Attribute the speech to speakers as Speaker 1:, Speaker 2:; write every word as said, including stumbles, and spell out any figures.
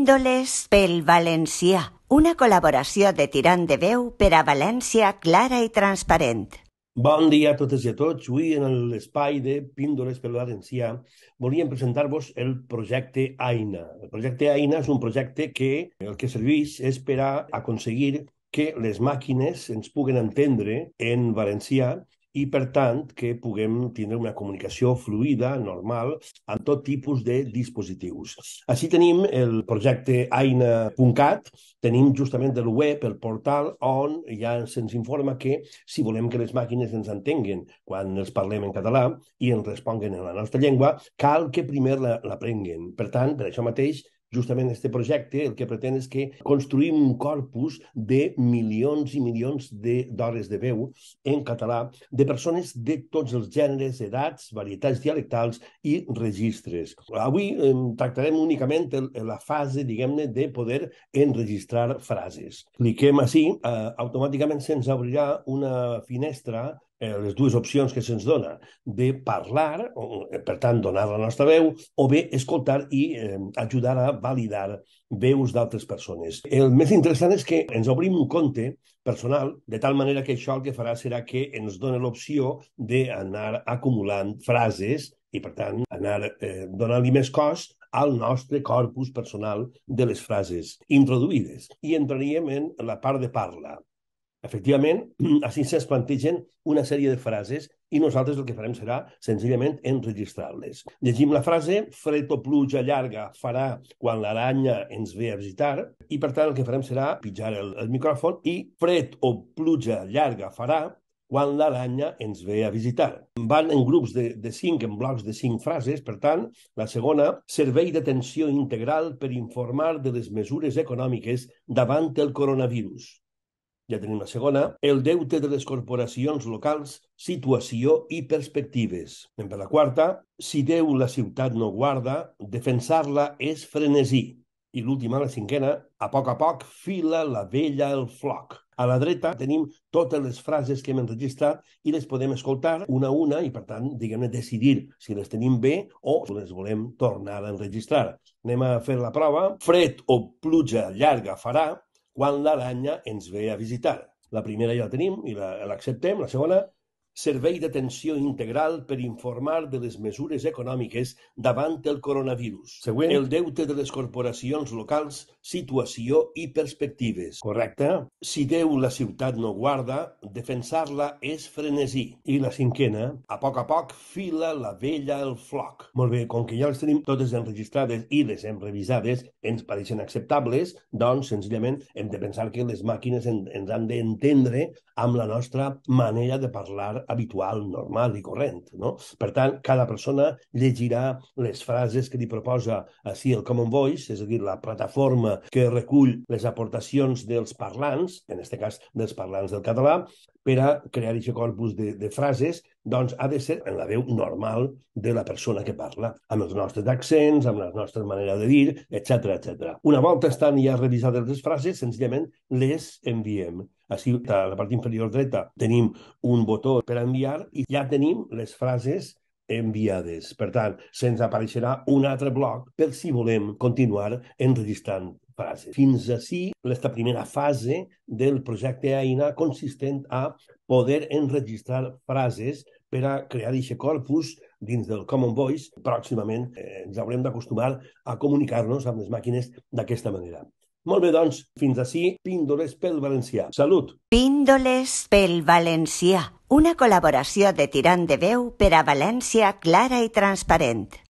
Speaker 1: Píndoles pel valencià, una col·laboració de Tirant de Veu per a València clara i transparent.
Speaker 2: Bon dia a totes i a tots. Avui, en l'espai de Píndoles pel Valencià, volíem presentar-vos el projecte Aina. El projecte Aina és un projecte que el que serveix és per a aconseguir que les màquines ens puguen entendre en valencià i, per tant, que puguem tindre una comunicació fluida, normal, amb tot tipus de dispositius. Així tenim el projecte aina punt cat, tenim justament el web, el portal, on ja se'ns informa que si volem que les màquines ens entenguen quan els parlem en català i ens responguen en la nostra llengua, cal que primer l'aprenguen. Per tant, per això mateix, justament este projecte el que pretén és que construïm un corpus de milions i milions d'hores de, de veu en català de persones de tots els gèneres, edats, varietats dialectals i registres. Avui eh, tractarem únicament el, la fase, diguem-ne, de poder enregistrar frases. Cliquem així, eh, automàticament se'ns obrirà una finestra, Eh, les dues opcions que se'ns dona, de parlar, o, per tant, donar la nostra veu, o bé escoltar i eh, ajudar a validar veus d'altres persones. El més interessant és que ens obrim un compte personal, de tal manera que això el que farà serà que ens dona l'opció d'anar acumulant frases i, per tant, anar eh, donant-li més cos al nostre corpus personal de les frases introduïdes. I entraríem en la part de parla. Efectivament, així se'ns plantegen una sèrie de frases i nosaltres el que farem serà senzillament enregistrar-les. Llegim la frase: fred o pluja llarga farà quan l'aranya ens ve a visitar, i per tant el que farem serà pitjar el, el micròfon i fred o pluja llarga farà quan l'aranya ens ve a visitar. Van en grups de, de cinc, en blocs de cinc frases. Per tant, la segona: servei d'atenció integral per informar de les mesures econòmiques davant el coronavirus. Ja tenim la segona: el deute de les corporacions locals, situació i perspectives. Anem per la quarta: si Déu la ciutat no guarda, defensar-la és frenesí. I l'última, la cinquena: a poc a poc fila la vella el floc. A la dreta tenim totes les frases que hem enregistrat i les podem escoltar una a una i, per tant, diguem-ne, decidir si les tenim bé o les volem tornar a enregistrar. Anem a fer la prova. Fred o pluja llarga farà quan l'aranya ens ve a visitar. La primera ja la tenim i l'acceptem. La segona: servei d'atenció integral per informar de les mesures econòmiques davant el coronavirus. Següent: el deute de les corporacions locals, situació i perspectives. Correcte. Si Déu la ciutat no guarda, defensar-la és frenesí. I la cinquena: a poc a poc fila la vella el floc. Molt bé, com que ja les tenim totes enregistrades i les hem revisades, ens pareixen acceptables, doncs senzillament hem de pensar que les màquines en, ens han d'entendre amb la nostra manera de parlar habitual, normal i corrent, no? Per tant, cada persona llegirà les frases que li proposa així el Common Voice, és a dir, la plataforma que recull les aportacions dels parlants, en aquest cas dels parlants del català, per a crear aquest corpus de, de frases. Doncs ha de ser en la veu normal de la persona que parla, amb els nostres accents, amb la nostra manera de dir, etcètera, etcètera. Una volta estan ja revisades les frases, senzillament les enviem. Així, a la part inferior dreta tenim un botó per enviar i ja tenim les frases enviades. Per tant, se'ns apareixerà un altre bloc per si volem continuar enregistrant frases. Fins ací aquesta primera fase del projecte Aina, consistent a poder enregistrar frases per a crear aquest corpus dins del Common Voice. Pròximament eh, ens haurem d'acostumar a comunicar-nos amb les màquines d'aquesta manera. Molt bé, doncs, fins ací Píndoles pel Valencià. Salut!
Speaker 1: Píndoles pel valencià, una col·laboració de Tirant de Veu per a València clara i transparent.